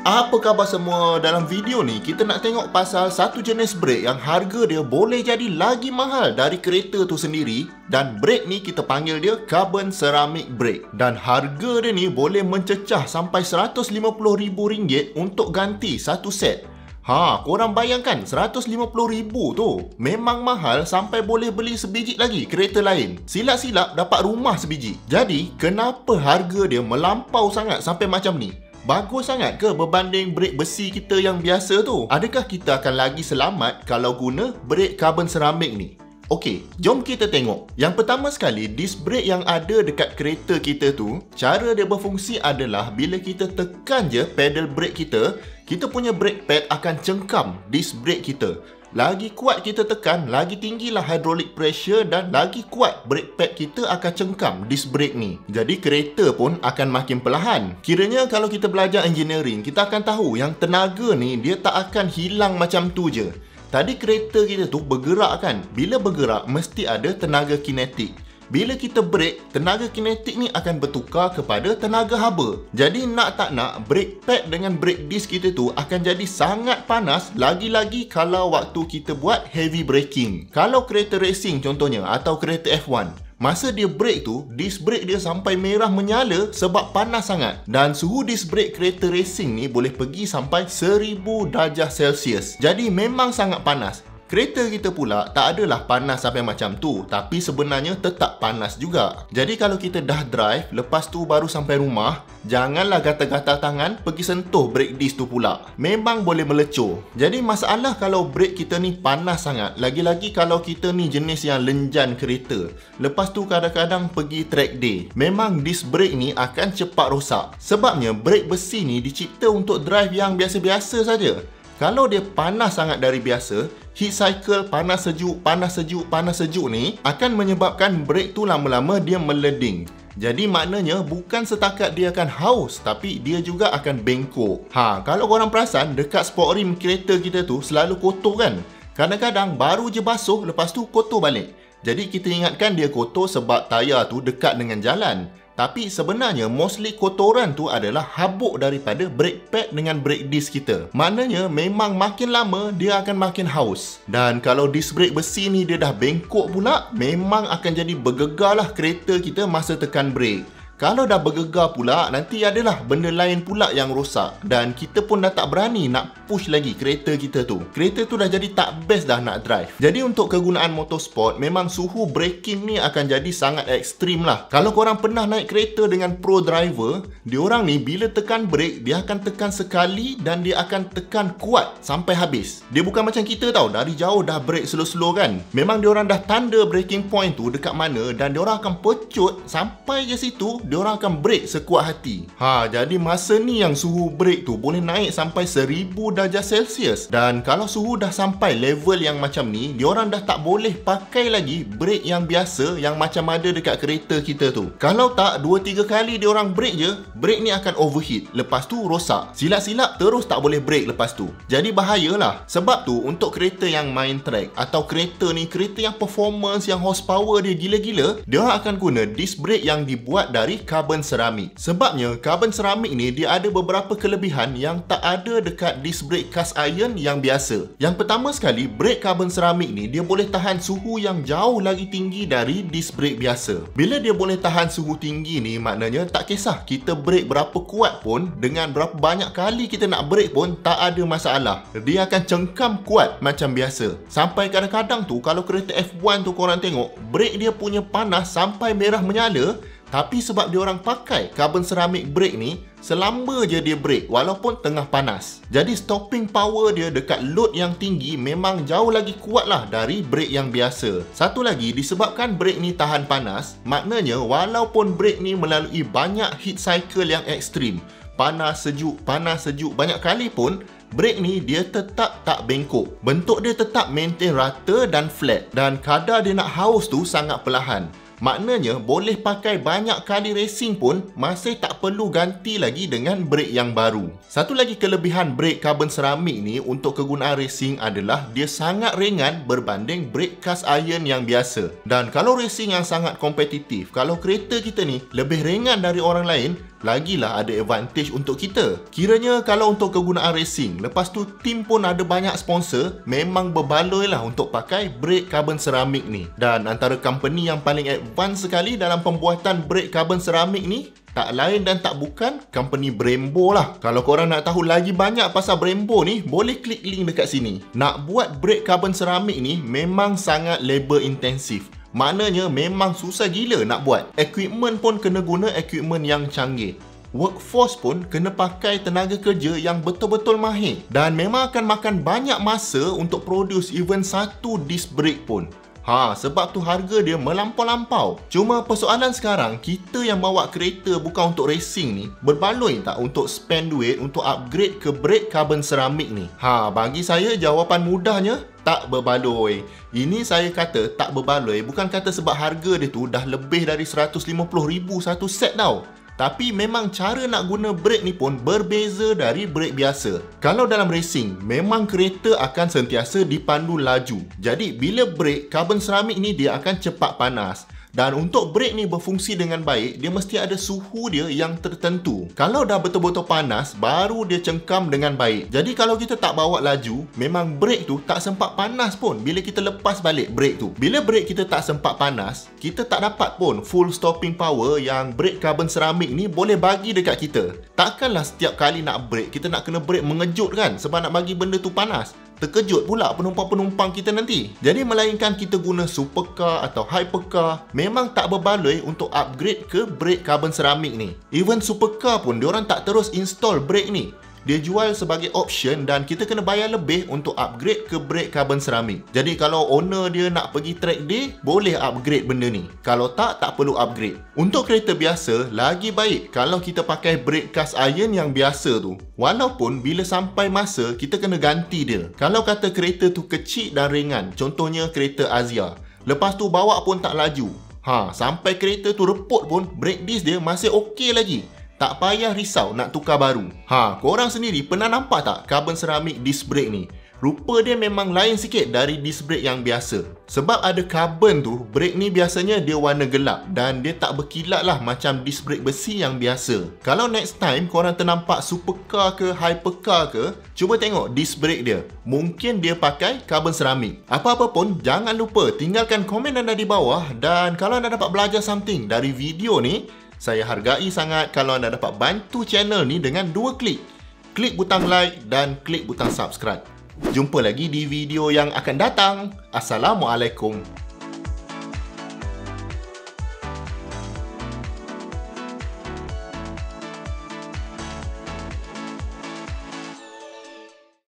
Apa khabar semua? Dalam video ni kita nak tengok pasal satu jenis brake yang harga dia boleh jadi lagi mahal dari kereta tu sendiri. Dan brake ni kita panggil dia carbon ceramic brake. Dan harga dia ni boleh mencecah sampai RM150,000 untuk ganti satu set. Korang bayangkan RM150,000 tu memang mahal sampai boleh beli sebiji lagi kereta lain. Silap-silap dapat rumah sebiji. Jadi kenapa harga dia melampau sangat sampai macam ni? Bagus sangat ke berbanding brake besi kita yang biasa tu? Adakah kita akan lagi selamat kalau guna brake carbon ceramic ni? Okey, jom kita tengok. Yang pertama sekali, disc brake yang ada dekat kereta kita tu, cara dia berfungsi adalah bila kita tekan je pedal brake kita punya brake pad akan cengkam disc brake kita. Lagi kuat kita tekan, lagi tinggilah hydraulic pressure dan lagi kuat brake pad kita akan cengkam disc brake ni. Jadi kereta pun akan makin perlahan. Kiranya kalau kita belajar engineering, kita akan tahu yang tenaga ni dia tak akan hilang macam tu je. Tadi kereta kita tu bergerak kan? Bila bergerak mesti ada tenaga kinetik. Bila kita brake, tenaga kinetik ni akan bertukar kepada tenaga haba. Jadi nak tak nak, brake pad dengan brake disc kita tu akan jadi sangat panas, lagi-lagi kalau waktu kita buat heavy braking. Kalau kereta racing contohnya atau kereta F1, masa dia brake tu, disc brake dia sampai merah menyala sebab panas sangat. Dan suhu disc brake kereta racing ni boleh pergi sampai 1000 darjah Celsius. Jadi memang sangat panas. Kereta kita pula tak adalah panas sampai macam tu, tapi sebenarnya tetap panas juga. Jadi kalau kita dah drive, lepas tu baru sampai rumah, janganlah gatal-gatal tangan pergi sentuh brake disc tu pula. Memang boleh melecur. Jadi masalah kalau brake kita ni panas sangat, lagi-lagi kalau kita ni jenis yang lenjan kereta. Lepas tu kadang-kadang pergi track day, memang disc brake ni akan cepat rosak. Sebabnya brake besi ni dicipta untuk drive yang biasa-biasa saja. Kalau dia panas sangat dari biasa, heat cycle panas sejuk ni akan menyebabkan brake tu lama-lama dia meleding. Jadi maknanya bukan setakat dia akan haus, tapi dia juga akan bengkok. Kalau korang perasan, dekat sport rim kereta kita tu selalu kotor kan? Kadang-kadang baru je basuh, lepas tu kotor balik. Jadi kita ingatkan dia kotor sebab tayar tu dekat dengan jalan. Tapi sebenarnya mostly kotoran tu adalah habuk daripada brake pad dengan brake disc kita. Maknanya memang makin lama dia akan makin haus. Dan kalau disc brake besi ni dia dah bengkok pula, memang akan jadi bergegarlah kereta kita masa tekan brake. Kalau dah bergegar pula, nanti adalah benda lain pula yang rosak. Dan kita pun dah tak berani nak push lagi kereta kita tu. Kereta tu dah jadi tak best dah nak drive. Jadi untuk kegunaan motorsport, memang suhu braking ni akan jadi sangat ekstrim lah. Kalau korang pernah naik kereta dengan pro driver, diorang ni bila tekan brake, dia akan tekan sekali dan dia akan tekan kuat sampai habis. Dia bukan macam kita tau, dari jauh dah brake slow-slow kan. Memang diorang dah tanda braking point tu dekat mana dan diorang akan pecut sampai je situ, diorang akan brake sekuat hati. Jadi masa ni yang suhu brake tu boleh naik sampai 1000 darjah Celsius. Dan kalau suhu dah sampai level yang macam ni, diorang dah tak boleh pakai lagi brake yang biasa yang macam ada dekat kereta kita tu. Kalau tak, 2-3 kali diorang brake je, brake ni akan overheat. Lepas tu rosak. Silap-silap terus tak boleh brake lepas tu. Jadi bahayalah. Sebab tu untuk kereta yang main track atau kereta yang performance, yang horsepower dia gila-gila, diorang akan guna disc brake yang dibuat dari carbon ceramic. Sebabnya carbon ceramic ni dia ada beberapa kelebihan yang tak ada dekat disc brake cast iron yang biasa. Yang pertama sekali, brake carbon ceramic ni dia boleh tahan suhu yang jauh lagi tinggi dari disc brake biasa. Bila dia boleh tahan suhu tinggi ni, maknanya tak kisah kita brake berapa kuat pun, dengan berapa banyak kali kita nak brake pun tak ada masalah. Dia akan cengkam kuat macam biasa. Sampai kadang-kadang tu kalau kereta F1 tu korang tengok, brake dia punya panas sampai merah menyala. Tapi sebab dia orang pakai carbon ceramic brake ni, selamba je dia brake walaupun tengah panas. Jadi stopping power dia dekat load yang tinggi memang jauh lagi kuat lah dari brake yang biasa. Satu lagi, disebabkan brake ni tahan panas, maknanya walaupun brake ni melalui banyak heat cycle yang ekstrim, panas sejuk banyak kali pun, brake ni dia tetap tak bengkok. Bentuk dia tetap maintain rata dan flat. Dan kadar dia nak haus tu sangat perlahan. Maknanya boleh pakai banyak kali racing pun masih tak perlu ganti lagi dengan brake yang baru. Satu lagi kelebihan brake carbon ceramic ni untuk kegunaan racing adalah dia sangat ringan berbanding brake cast iron yang biasa. Dan kalau racing yang sangat kompetitif, kalau kereta kita ni lebih ringan dari orang lain, lagilah ada advantage untuk kita. Kiranya kalau untuk kegunaan racing, lepas tu tim pun ada banyak sponsor, memang berbaloi lah untuk pakai brake carbon ceramic ni. Dan antara company yang paling advance sekali dalam pembuatan brake carbon ceramic ni, tak lain dan tak bukan company Brembo lah. Kalau korang nak tahu lagi banyak pasal Brembo ni, boleh klik link dekat sini. Nak buat brake carbon ceramic ni memang sangat labor intensif. Maknanya memang susah gila nak buat. Equipment pun kena guna equipment yang canggih. Workforce pun kena pakai tenaga kerja yang betul-betul mahir. Dan memang akan makan banyak masa untuk produce even satu disc brake pun. Sebab tu harga dia melampau-lampau. Cuma persoalan sekarang, kita yang bawa kereta bukan untuk racing ni, berbaloi tak untuk spend duit untuk upgrade ke brake carbon ceramic ni? Bagi saya jawapan mudahnya, tak berbaloi. Ini saya kata tak berbaloi bukan kata sebab harga dia tu dah lebih dari 150,000 satu set tau. Tapi memang cara nak guna brake ni pun berbeza dari brake biasa. Kalau dalam racing, memang kereta akan sentiasa dipandu laju. Jadi bila brake carbon ceramic ni dia akan cepat panas. Dan untuk brake ni berfungsi dengan baik, dia mesti ada suhu dia yang tertentu. Kalau dah betul-betul panas, baru dia cengkam dengan baik. Jadi kalau kita tak bawa laju, memang brake tu tak sempat panas pun bila kita lepas balik brake tu. Bila brake kita tak sempat panas, kita tak dapat pun full stopping power yang brake carbon ceramic ni boleh bagi dekat kita. Takkanlah setiap kali nak brake, kita nak kena brake mengejut kan, sebab nak bagi benda tu panas. Terkejut pula penumpang-penumpang kita nanti. Jadi melainkan kita guna supercar atau hypercar, memang tak berbaloi untuk upgrade ke brake carbon ceramic ni. Even supercar pun diorang tak terus install brake ni. Dia jual sebagai option dan kita kena bayar lebih untuk upgrade ke brake carbon ceramic. Jadi kalau owner dia nak pergi track day, boleh upgrade benda ni. Kalau tak, tak perlu upgrade. Untuk kereta biasa, lagi baik kalau kita pakai brake cast iron yang biasa tu. Walaupun bila sampai masa, kita kena ganti dia. Kalau kata kereta tu kecil dan ringan, contohnya kereta Azia, lepas tu bawa pun tak laju. Sampai kereta tu reput pun, brake disc dia masih okey lagi. Tak payah risau nak tukar baru. Korang sendiri pernah nampak tak carbon ceramic disc brake ni? Rupa dia memang lain sikit dari disc brake yang biasa. Sebab ada carbon tu, brake ni biasanya dia warna gelap dan dia tak berkilat lah macam disc brake besi yang biasa. Kalau next time korang ternampak supercar ke hypercar ke, cuba tengok disc brake dia. Mungkin dia pakai carbon ceramic. Apa-apa pun, jangan lupa tinggalkan komen anda di bawah. Dan kalau anda dapat belajar something dari video ni, saya hargai sangat kalau anda dapat bantu channel ni dengan 2 klik. Klik butang like dan klik butang subscribe. Jumpa lagi di video yang akan datang. Assalamualaikum.